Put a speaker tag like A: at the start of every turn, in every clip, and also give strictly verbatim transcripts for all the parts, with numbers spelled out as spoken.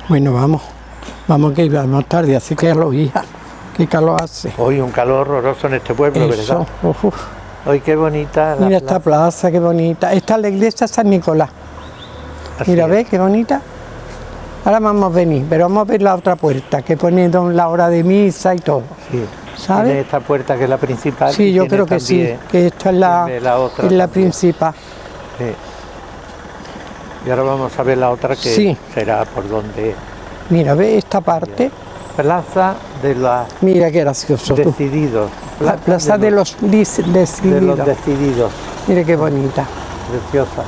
A: Bueno, vamos, vamos que íbamos tarde, así que lo hija, qué calor hace.
B: Hoy un calor horroroso en este pueblo,
A: Eso,
B: ¿verdad?
A: uf.
B: Hoy qué bonita la
A: Mira esta plaza. plaza, qué bonita. Esta es la iglesia San Nicolás.
B: Así
A: Mira,
B: es.
A: ¿ves qué bonita? Ahora vamos a venir, pero vamos a ver la otra puerta, que pone la hora de misa y todo.
B: Sí.
A: ¿Sabes?
B: Tiene esta puerta que es la principal.
A: Sí, yo
B: tiene
A: creo que
B: también,
A: sí, que esta es la,
B: la, otra
A: es la
B: también.
A: principal.
B: Sí. Y ahora vamos a ver la otra que
A: Sí.
B: será por donde...
A: Mira, ¿ves esta parte?
B: Plaza de la...
A: Mira qué gracioso tú.
B: Decididos.
A: La plaza de los, de los dis- decididos.
B: de los decididos.
A: Mira qué bonita.
B: Preciosa.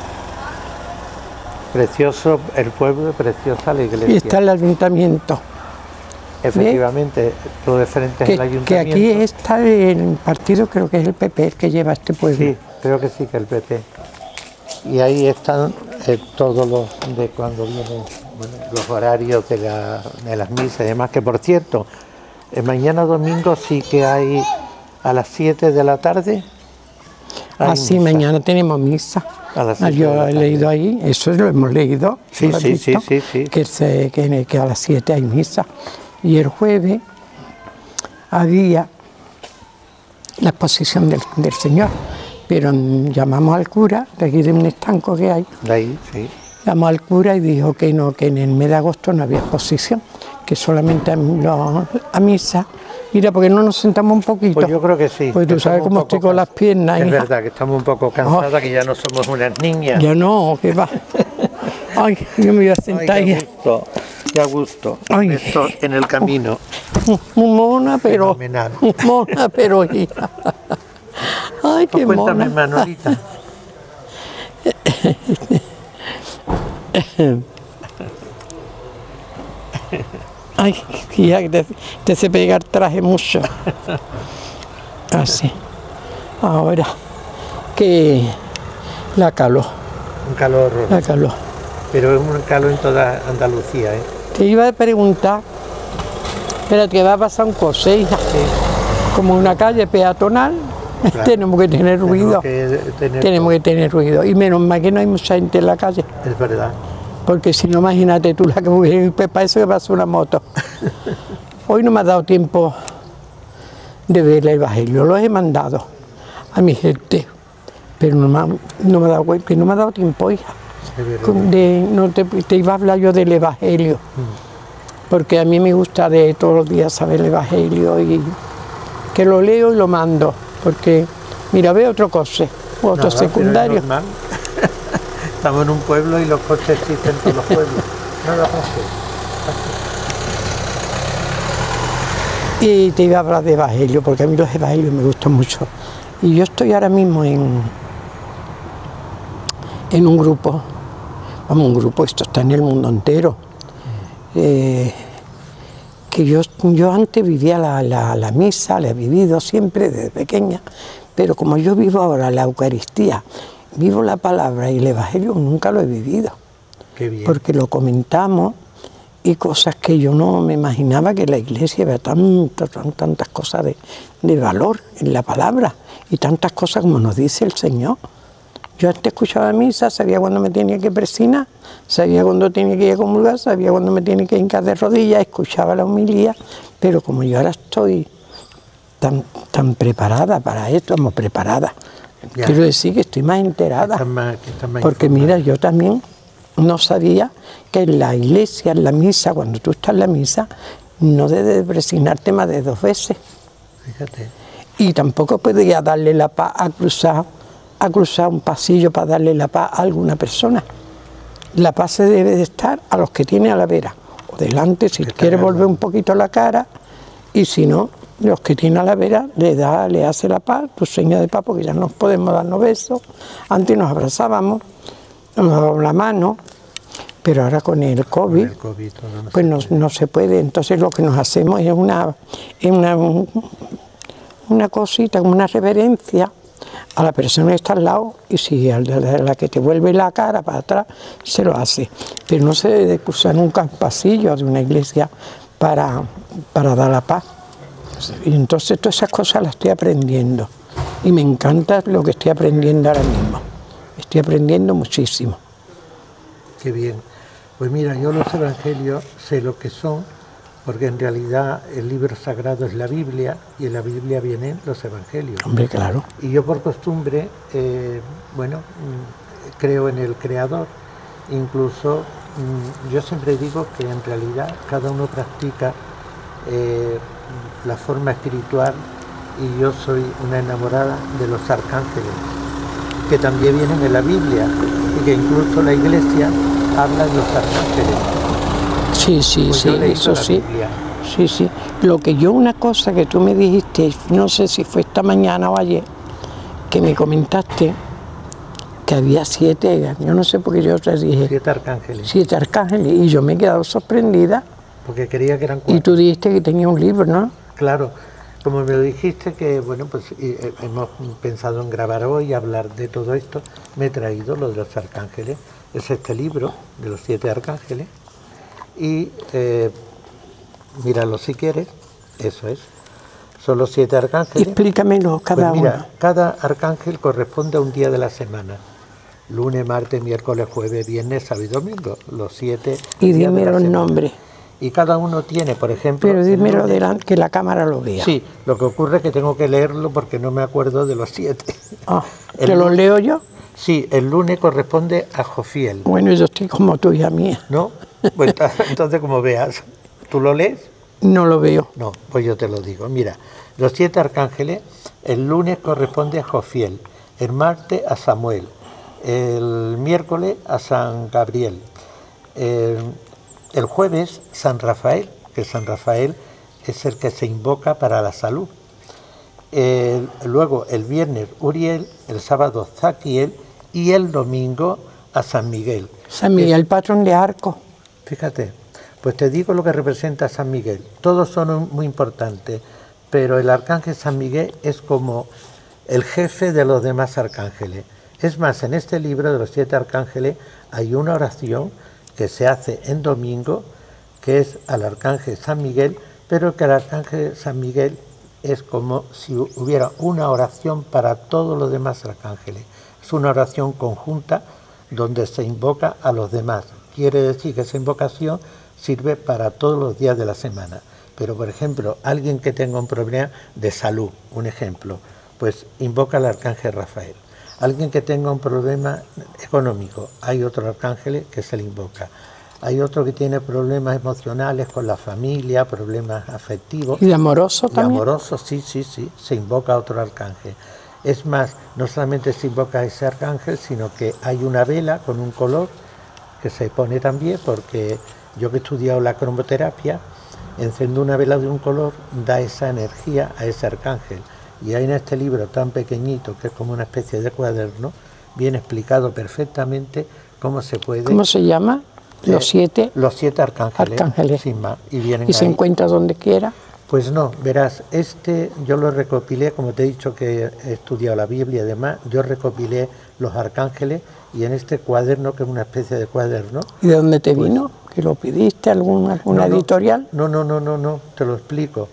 B: Precioso el pueblo, preciosa la iglesia.
A: Y está el ayuntamiento.
B: Efectivamente, todo de frente es
A: Que,
B: el
A: que
B: ayuntamiento.
A: aquí está el partido, creo que es el P P el que lleva este pueblo.
B: Sí, creo que sí, que el P P. Y ahí están eh, todos los de cuando vienen bueno, los horarios de, la, de las misas y demás, que por cierto, eh, mañana domingo sí que hay a las siete de la tarde.
A: Ah, sí,
B: misa.
A: mañana tenemos misa.
B: A las
A: Ah,
B: siete de
A: yo
B: la
A: he
B: tarde.
A: leído ahí, eso lo hemos leído.
B: Sí,
A: ¿lo has
B: sí,
A: visto?
B: sí, sí, sí.
A: Que, se, que, que a las siete hay misa. Y el jueves había la exposición del, del Señor, pero mm, llamamos al cura, de aquí de un estanco que hay,
B: De ahí, sí.
A: llamó al cura y dijo que no, que en el mes de agosto no había exposición, que solamente a, lo- a misa. Mira, porque no nos sentamos un poquito.
B: Pues yo creo que sí.
A: Pues tú
B: que
A: sabes
B: estamos
A: cómo
B: un poco
A: estoy con las
B: cansados.
A: piernas.
B: Es
A: hija.
B: verdad que estamos un poco cansadas, que ya no somos unas niñas.
A: Ya no, que va. Ay, yo me voy a sentar
B: Ay, qué
A: ahí.
B: gusto, qué gusto.
A: Ay.
B: Esto en el camino.
A: Muy mona, pero.
B: Fenomenal.
A: Mona, pero hija. Ay,
B: Pues
A: qué
B: cuéntame,
A: mona.
B: Manolita.
A: Ay, que ya te, te sé pegar traje mucho. Así. Ahora que la calor,
B: Un calor horroroso.
A: la calor.
B: Pero es un calor en toda Andalucía, ¿eh?
A: Te iba a preguntar, espérate, que va a pasar un coche, hija. Como una calle peatonal,
B: Claro.
A: tenemos que tener ruido.
B: Tenemos que tener-
A: Tenemos que tener ruido. Y menos mal que no hay mucha gente en la calle.
B: Es verdad.
A: Porque si no, imagínate tú la que hubiera pues para eso que pasa una moto. Hoy no me ha dado tiempo de ver el Evangelio, los he mandado a mi gente, pero no me ha, no me ha dado que no me ha dado tiempo, hija.
B: Es verdad.
A: De, no te, te iba a hablar yo del Evangelio, porque a mí me gusta de todos los días saber el Evangelio y que lo leo y lo mando, porque mira, veo otro coche, otro
B: Nada, pero es
A: secundario.
B: normal. Estamos en un pueblo y los coches existen en todos los pueblos. Nada fácil.
A: Y te iba a hablar de Evangelio, porque a mí los Evangelios me gustan mucho. Y yo estoy ahora mismo en, en un grupo, vamos, un grupo, esto está en el mundo entero, eh, que yo, yo antes vivía la, la, la misa, la he vivido siempre desde pequeña, pero como yo vivo ahora la Eucaristía, vivo la palabra y el Evangelio, nunca lo he vivido.
B: Qué bien.
A: Porque lo comentamos y cosas que yo no me imaginaba que la iglesia había tantas, tantas cosas de, de valor en la palabra y tantas cosas como nos dice el Señor. Yo antes escuchaba misa, sabía cuándo me tenía que presinar, sabía cuándo tenía que ir a comulgar, sabía cuándo me tenía que hincar de rodillas, escuchaba la homilía, pero como yo ahora estoy tan, tan preparada para esto, estamos preparadas,
B: Ya.
A: quiero decir que estoy más enterada.
B: Estás más- que estás más
A: Porque
B: informada.
A: mira, yo también no sabía que en la iglesia, en la misa, cuando tú estás en la misa, no debes de presignarte más de dos veces.
B: Fíjate.
A: Y tampoco podía darle la paz a cruzar, a cruzar un pasillo para darle la paz a alguna persona. La paz se debe de estar a los que tiene a la vera, o delante, si
B: Está
A: quiere
B: bien,
A: volver
B: ¿no?
A: un poquito la cara, y si no, los que tiene a la vera le da, le hace la paz, tu seña de paz, porque ya no podemos darnos besos. Antes nos abrazábamos, nos dábamos la mano, pero ahora con el COVID,
B: Con el COVID todo no
A: pues
B: se
A: no,
B: puede.
A: no se puede. Entonces lo que nos hacemos es una, es una, una cosita, una reverencia a la persona que está al lado, y si a la, a la que te vuelve la cara para atrás, se lo hace. Pero no se debe cruzar nunca un pasillo de una iglesia para, para dar la paz. Y entonces todas esas cosas las estoy aprendiendo. Y me encanta lo que estoy aprendiendo ahora mismo. Estoy aprendiendo muchísimo.
B: Qué bien. Pues mira, yo los evangelios sé lo que son, porque en realidad el libro sagrado es la Biblia y en la Biblia vienen los evangelios.
A: Hombre, claro.
B: Y yo por costumbre, eh, bueno, creo en el Creador. Incluso yo siempre digo que en realidad cada uno practica eh, la forma espiritual, y yo soy una enamorada de los arcángeles, que también vienen en la Biblia y que incluso la Iglesia habla de los arcángeles.
A: Sí, sí,
B: Pues
A: sí, eso sí.
B: Biblia.
A: Sí, sí. Lo que yo, una cosa que tú me dijiste, no sé si fue esta mañana o ayer, que me comentaste que había siete, yo no sé por qué yo te dije.
B: Siete arcángeles.
A: Siete arcángeles, y yo me he quedado sorprendida.
B: Porque creía que eran cuatro.
A: Y tú dijiste que tenía un libro, ¿no?
B: Claro, como me lo dijiste, que bueno, pues eh, hemos pensado en grabar hoy y hablar de todo esto, me he traído lo de los arcángeles. Es este libro de los siete arcángeles. Y eh, míralo si quieres, eso es. Son los siete arcángeles.
A: Explícamelo cada
B: pues mira,
A: uno.
B: Cada arcángel corresponde a un día de la semana. Lunes, martes, miércoles, jueves, viernes, sábado y domingo. Los siete.
A: Y dime los nombres.
B: Y cada uno tiene, por ejemplo...
A: Pero dímelo delante, que la cámara lo vea.
B: Sí, lo que ocurre es que tengo que leerlo porque no me acuerdo de los siete.
A: Ah, ¿te lo leo yo?
B: Sí, el lunes corresponde a Jofiel.
A: Bueno, yo estoy como tú, hija mía.
B: ¿No? Pues entonces, como veas, ¿tú lo lees?
A: No lo veo.
B: No, pues yo te lo digo. Mira, los siete arcángeles, el lunes corresponde a Jofiel, el martes a Samuel, el miércoles a San Gabriel, el, el jueves San Rafael, que San Rafael es el que se invoca para la salud. El, luego el viernes Uriel, el sábado Zaquiel y el domingo a San Miguel.
A: San Miguel, el patrón de Arco.
B: Fíjate, pues te digo lo que representa San Miguel. Todos son muy importantes, pero el arcángel San Miguel es como el jefe de los demás arcángeles. Es más, en este libro de los siete arcángeles hay una oración que se hace en domingo, que es al arcángel San Miguel, pero que el arcángel San Miguel es como si hubiera una oración para todos los demás arcángeles. Es una oración conjunta donde se invoca a los demás. Quiere decir que esa invocación sirve para todos los días de la semana. Pero, por ejemplo, alguien que tenga un problema de salud, un ejemplo, pues invoca al arcángel Rafael. Alguien que tenga un problema económico, hay otro arcángel que se le invoca. Hay otro que tiene problemas emocionales con la familia, problemas afectivos.
A: ¿Y de amoroso también?
B: De amoroso, sí, sí, sí, se invoca a otro arcángel. Es más, no solamente se invoca a ese arcángel, sino que hay una vela con un color que se pone también, porque yo que he estudiado la cromoterapia, enciendo una vela de un color, da esa energía a ese arcángel. Y ahí en este libro tan pequeñito, que es como una especie de cuaderno, viene explicado perfectamente cómo se puede...
A: ¿Cómo se llama? Los siete,
B: los siete arcángeles,
A: arcángeles.
B: Sin más, y vienen
A: ¿Y se
B: ahí.
A: encuentra donde quiera?
B: Pues no, verás, este yo lo recopilé, como te he dicho que he estudiado la Biblia y demás, yo recopilé los arcángeles y en este cuaderno, que es una especie de cuaderno...
A: ¿Y de dónde te
B: pues,
A: vino? ¿Que lo pidiste? ¿Alguna, alguna
B: no,
A: editorial?
B: No, no, no, no, no, te lo explico.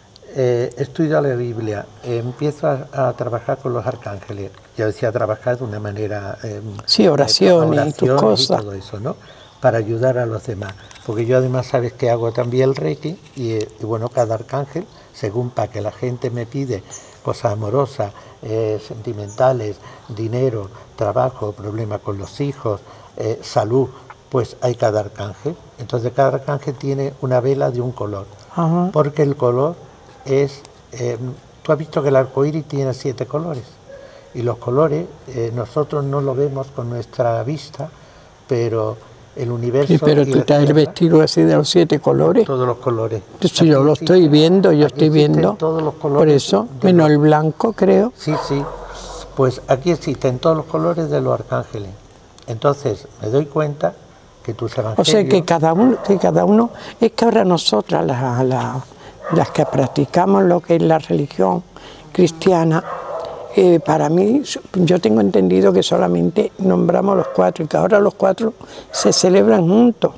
B: Eh, he estudiado la Biblia, eh, empiezo a, a trabajar con los arcángeles. Ya decía, trabajar de una manera... Eh,
A: sí, oraciones,
B: oraciones
A: y tus cosas.
B: Y todo eso, ¿no? Para ayudar a los demás. Porque yo además sabes que hago también el Reiki y, y bueno, cada arcángel, según para que la gente me pide cosas amorosas, eh, sentimentales, dinero, trabajo, problemas con los hijos, eh, salud, pues hay cada arcángel. Entonces cada arcángel tiene una vela de un color. Ajá. Porque el color es... Eh, tú has visto que el arco iris tiene siete colores. Y los colores eh, nosotros no lo vemos con nuestra vista, pero... el universo.
A: Sí, pero tú estás el vestido así de los siete colores.
B: Todos los colores.
A: Sí, yo lo estoy viendo, yo estoy viendo.
B: Todos los colores.
A: Por eso, menos el blanco, creo.
B: Sí, sí. Pues aquí existen todos los colores de los arcángeles. Entonces, me doy cuenta que tus evangelios...
A: O sea, que cada uno, que cada uno es que ahora nosotras, las, las, las que practicamos lo que es la religión cristiana, Eh, para mí, yo tengo entendido que solamente nombramos los cuatro y que ahora los cuatro se celebran juntos.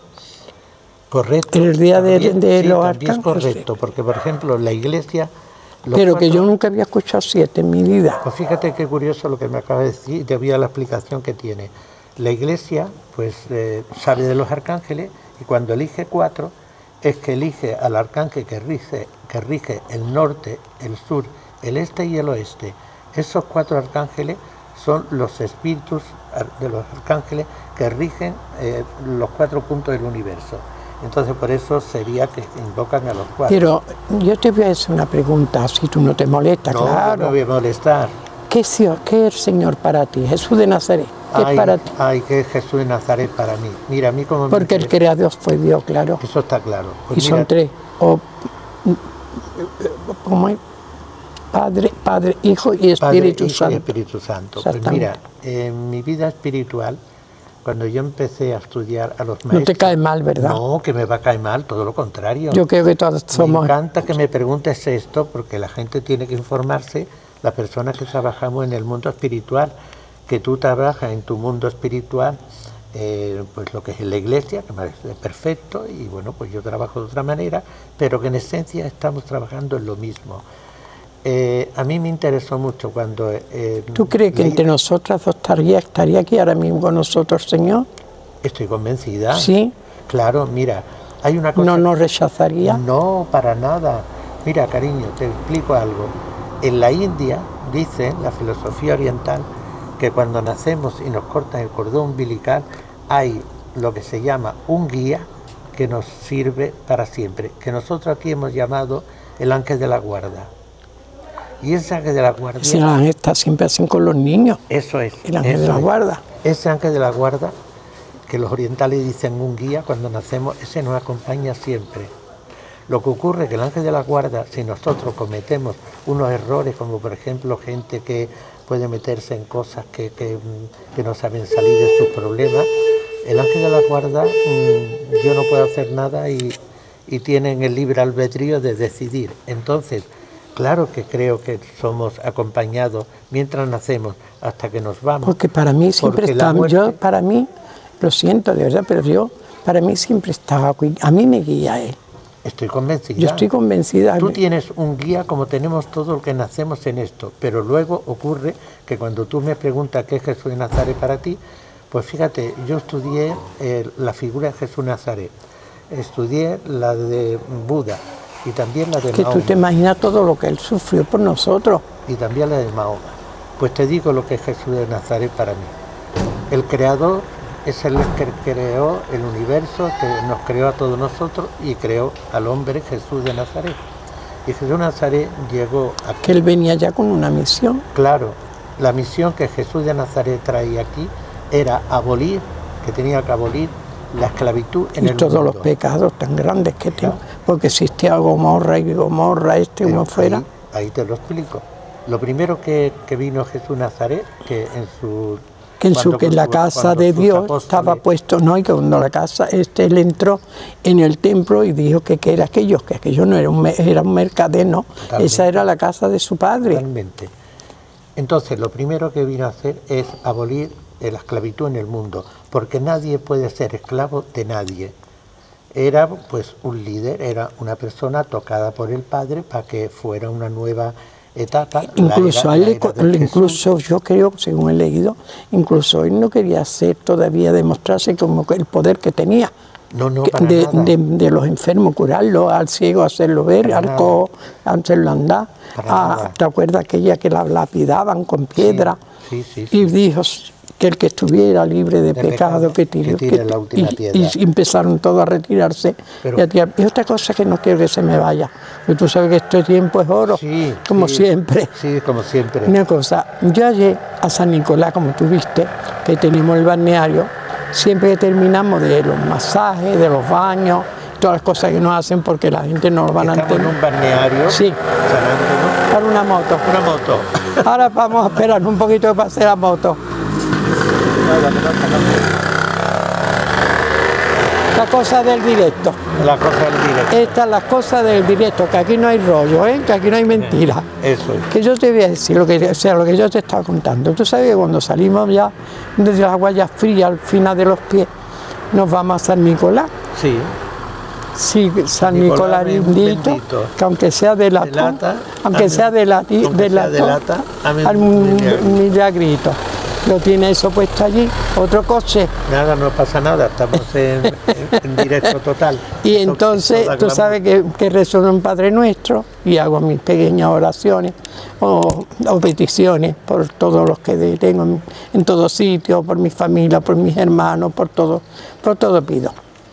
B: Correcto.
A: En el día de,
B: también,
A: de
B: sí,
A: los
B: también
A: arcángeles.
B: es correcto, porque por ejemplo la iglesia...
A: Pero
B: cuatro,
A: que yo nunca había escuchado siete en mi vida.
B: Pues fíjate qué curioso lo que me acaba de decir, debido a la explicación que tiene. La Iglesia pues eh, sabe de los arcángeles y cuando elige cuatro es que elige al arcángel que rige, que rige el norte, el sur, el este y el oeste. Esos cuatro arcángeles son los espíritus de los arcángeles que rigen eh, los cuatro puntos del universo. Entonces por eso sería que invocan a los cuatro.
A: Pero yo te voy a hacer una pregunta, si tú no te molestas,
B: no,
A: claro.
B: No, me voy a molestar.
A: ¿Qué es, ¿Qué es el Señor para ti? Jesús de Nazaret, ¿qué
B: ay,
A: es para ti?
B: Ay, ¿qué es Jesús de Nazaret para mí? Mira, a mí como...
A: Porque el creador fue Dios, claro.
B: Eso está claro.
A: Pues y mira, son tres, o, ¿cómo es? Padre, Padre, Hijo y Espíritu
B: Padre, Hijo
A: Santo.
B: Y Espíritu Santo. Pues mira, en mi vida espiritual, cuando yo empecé a estudiar a los maestros...
A: No te cae mal, ¿verdad?
B: No, que me va a caer mal, todo lo contrario.
A: Yo creo que todos somos...
B: Me encanta que me preguntes esto, porque la gente tiene que informarse, las personas que trabajamos en el mundo espiritual, que tú trabajas en tu mundo espiritual, eh, pues lo que es en la iglesia, que me parece perfecto, y bueno, pues yo trabajo de otra manera, pero que en esencia estamos trabajando en lo mismo. Eh, a mí me interesó mucho cuando... Eh,
A: ¿Tú crees que leí... entre nosotras dos estaría, estaría aquí ahora mismo con nosotros, Señor?
B: Estoy convencida.
A: Sí.
B: Claro, mira, hay una cosa...
A: ¿No nos rechazaría?
B: No, para nada. Mira, cariño, te explico algo. En la India, dice la filosofía oriental, que cuando nacemos y nos cortan el cordón umbilical, hay lo que se llama un guía que nos sirve para siempre, que nosotros aquí hemos llamado el ángel de la guarda. Y ese ángel de la guarda...
A: Ese ángel está siempre así con los niños.
B: Eso es.
A: El ángel
B: eso
A: de la
B: es.
A: guarda.
B: Ese ángel de la guarda, que los orientales dicen un guía, cuando nacemos, ese nos acompaña siempre. Lo que ocurre es que el ángel de la guarda, si nosotros cometemos unos errores, como por ejemplo gente que puede meterse en cosas que, que, que no saben salir de sus problemas, el ángel de la guarda, mmm, yo no puedo hacer nada y, y tienen el libre albedrío de decidir. Entonces, claro que creo que somos acompañados mientras nacemos hasta que nos vamos.
A: Porque para mí siempre está, muerte... yo para mí, lo siento de verdad, pero yo, para mí siempre estaba, a mí me guía él.
B: Estoy convencida.
A: Yo estoy convencida.
B: Tú tienes un guía como tenemos todos los que nacemos en esto, pero luego ocurre que cuando tú me preguntas qué es Jesús de Nazaret para ti, pues fíjate, yo estudié eh, la figura de Jesús de Nazaret, estudié la de Buda y también la de
A: que
B: Mahoma.
A: Tú te imaginas todo lo que él sufrió por nosotros.
B: Y también la de Mahoma. Pues te digo lo que es Jesús de Nazaret para mí. El creador es el que creó el universo, que nos creó a todos nosotros y creó al hombre Jesús de Nazaret. Y Jesús de Nazaret llegó aquí.
A: Que él venía ya con una misión.
B: Claro, la misión que Jesús de Nazaret traía aquí era abolir, que tenía que abolir la esclavitud en
A: y
B: el
A: todos
B: mundo.
A: los pecados tan grandes que
B: claro.
A: tengo, porque existía Gomorra y Gomorra, este
B: Pero
A: uno fuera.
B: Ahí, ahí te lo explico. Lo primero que, que vino Jesús de Nazaret, que en su...
A: que en, su, que en la casa de Dios apóstoles... estaba puesto, no, y que cuando la casa, este él entró en el templo y dijo que, que era aquello, que aquello no era un, era un mercader, no, totalmente. Esa era la casa de su padre.
B: Totalmente. Entonces, lo primero que vino a hacer es abolir la esclavitud en el mundo, porque nadie puede ser esclavo de nadie. Era pues un líder, era una persona tocada por el Padre para que fuera una nueva etapa.
A: Incluso,
B: la era,
A: él,
B: la era
A: incluso yo creo, según he leído, incluso él no quería hacer todavía demostrarse como el poder que tenía.
B: No, no,
A: para de, nada. De, de los enfermos, curarlo, al ciego hacerlo ver, para al cojo hacerlo andar. Ah, ¿te acuerdas aquella que la lapidaban con piedra?
B: Sí, sí, sí, sí.
A: Y dijo que el que estuviera libre de, de pecado, pecado, que tire,
B: que tire
A: que,
B: la última
A: y,
B: piedra.
A: Y empezaron todos a retirarse. Pero, y, a tirar. Y otra cosa que no quiero que se me vaya, porque tú sabes que este tiempo es oro,
B: sí,
A: como
B: sí,
A: siempre.
B: Sí, como siempre.
A: Una cosa, yo ayer a San Nicolás, como tú viste, que tenemos el balneario, siempre que terminamos de los masajes, de los baños, todas las cosas que nos hacen porque la gente no lo van a entender.
B: ¿Estamos en un balneario?
A: Sí.
B: ¿no?
A: Para una moto.
B: Una moto.
A: Ahora vamos a esperar un poquito que pase la moto. La cosa del directo.
B: La cosa del directo.
A: Esta es la cosa del directo, que aquí no hay rollo, ¿eh? Que aquí no hay mentira.
B: Eso es.
A: Que yo te voy a decir, lo que, o sea, lo que yo te estaba contando. Tú sabes que cuando salimos ya desde las aguas ya frías al final de los pies, nos vamos a San Nicolás.
B: Sí.
A: Sí, San Nicolás, Nicolás bendito, bendito, que aunque sea de latón, de lata, aunque sea de, lati, de latón,
B: de lata,
A: un milagrito. Lo tiene eso puesto allí, otro coche.
B: Nada, no pasa nada, estamos en, en, en directo total.
A: Y entonces, tú sabes que, que rezo un Padre Nuestro y hago mis pequeñas oraciones o, o peticiones por todos los que tengo en, en todo sitio, por mi familia, por mis hermanos, por todo, por todo pido.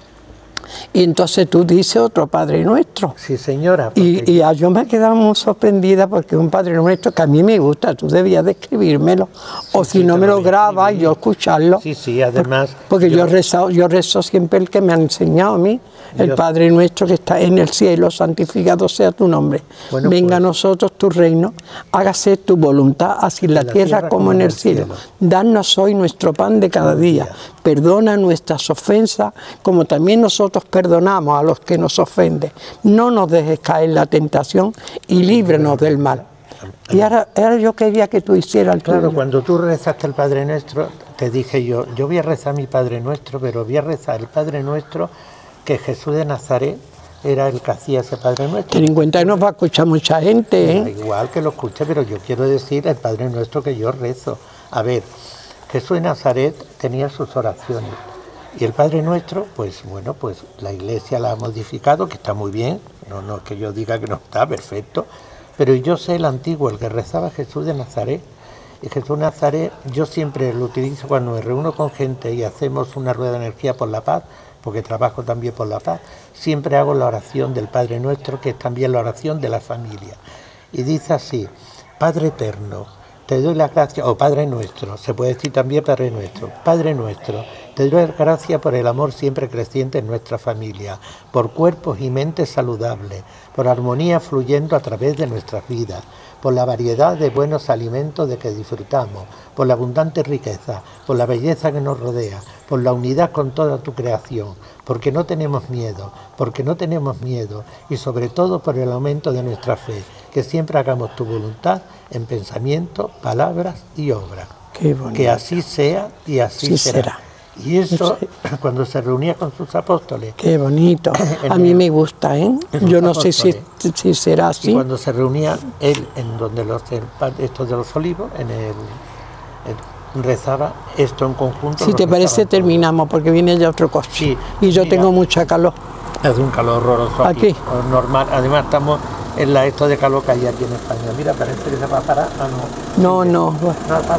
A: Y entonces tú dices otro Padre Nuestro.
B: Sí, señora.
A: Y, y yo me he quedado muy sorprendida porque es un Padre Nuestro que a mí me gusta, tú debías de escribírmelo, sí, o si sí, no me lo grabas, yo escucharlo.
B: Sí, sí, además...
A: Porque yo, yo, rezo, yo rezo siempre el que me ha enseñado a mí, el yo, Padre Nuestro que está en el cielo, santificado sea tu nombre. Bueno, Venga pues, a nosotros tu reino, hágase tu voluntad, así en la, la tierra, tierra como en el cielo. cielo. Danos hoy nuestro pan de cada día. Perdona nuestras ofensas, como también nosotros perdonamos a los que nos ofenden. No nos dejes caer en la tentación y líbranos del mal. Y ahora, ahora yo quería que tú hicieras el
B: Claro,
A: tuyo.
B: Cuando tú rezaste el Padre Nuestro, te dije yo, yo voy a rezar mi Padre Nuestro, pero voy a rezar el Padre Nuestro que Jesús de Nazaret era el que hacía ese Padre Nuestro.
A: Ten en cuenta que nos va a escuchar mucha gente, ¿eh?
B: Igual que lo escuche, pero yo quiero decir el Padre Nuestro que yo rezo. A ver, Jesús de Nazaret tenía sus oraciones y el Padre Nuestro, pues bueno, pues la Iglesia la ha modificado, que está muy bien, no, no es que yo diga que no está, perfecto, pero yo sé el antiguo, el que rezaba Jesús de Nazaret, y Jesús de Nazaret yo siempre lo utilizo cuando me reúno con gente y hacemos una rueda de energía por la paz, porque trabajo también por la paz, siempre hago la oración del Padre Nuestro, que es también la oración de la familia, y dice así: Padre eterno, te doy las gracias, o Padre Nuestro, se puede decir también Padre Nuestro, Padre Nuestro, te doy las gracias por el amor siempre creciente en nuestra familia, por cuerpos y mentes saludables, por armonía fluyendo a través de nuestras vidas, por la variedad de buenos alimentos de que disfrutamos, por la abundante riqueza, por la belleza que nos rodea, por la unidad con toda tu creación, porque no tenemos miedo, porque no tenemos miedo, y sobre todo por el aumento de nuestra fe, que siempre hagamos tu voluntad en pensamiento, palabras y obras.
A: Qué bonito.
B: Que así sea y así
A: sí
B: será.
A: será.
B: Y eso, cuando se reunía con sus apóstoles...
A: Qué bonito. A mí me gusta, ¿eh? Yo no sé si, si será así.
B: Y cuando se reunía él, en donde los estos de los olivos, en el, el rezaba esto en conjunto.
A: Si te parece, terminamos, porque viene ya otro coche.
B: Sí,
A: y yo
B: mira,
A: tengo mucha calor.
B: Hace un calor horroroso aquí.
A: Aquí.
B: Normal. Además, estamos en la esto de calor que hay aquí en España. Mira, parece que se va a parar. Ah, no.
A: No, no.
B: No, pasa.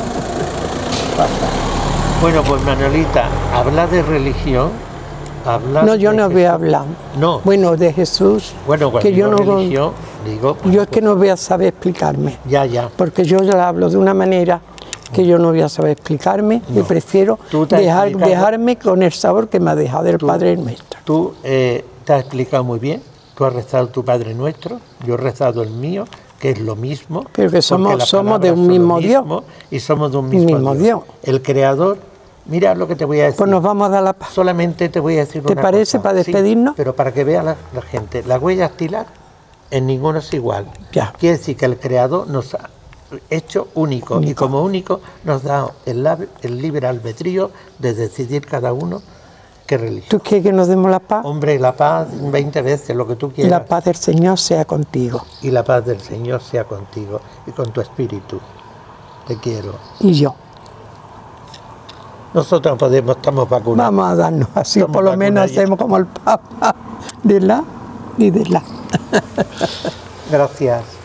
B: Pasa. Bueno, pues Manolita, habla de religión. Habla
A: no, yo
B: de
A: no
B: Jesús.
A: voy a hablar.
B: No.
A: Bueno, de Jesús.
B: Bueno, cuando
A: que yo no
B: religión, digo.
A: Yo es que no voy a saber explicarme.
B: Ya, ya.
A: Porque yo ya hablo de una manera que yo no voy a saber explicarme, no. y prefiero dejar, dejarme con el sabor que me ha dejado el tú, Padre Nuestro.
B: Tú eh, te has explicado muy bien, tú has rezado tu Padre Nuestro, yo he rezado el mío, que es lo mismo.
A: Pero que somos, somos de un mismo Dios.
B: Y somos de un mismo,
A: mismo Dios.
B: Dios. El Creador, mira lo que te voy a decir.
A: Pues nos vamos a dar la paz.
B: Solamente te voy a decir
A: ¿Te
B: una
A: parece
B: cosa.
A: para despedirnos?
B: Sí, pero para que vea la, la gente, la huella dactilar en ninguno es igual.
A: Ya.
B: Quiere decir que el Creador nos ha hecho único, único. Y como único nos da el, el libre albedrío de decidir cada uno qué religión.
A: ¿Tú quieres que nos demos la paz?
B: Hombre, la paz veinte veces, lo que tú quieras.
A: La paz del Señor sea contigo.
B: Y la paz del Señor sea contigo y con tu espíritu. Te quiero.
A: Y yo.
B: Nosotros podemos, estamos vacunados.
A: Vamos a darnos así,
B: estamos
A: por lo menos ya. Hacemos como el Papa de la y de la.
B: Gracias.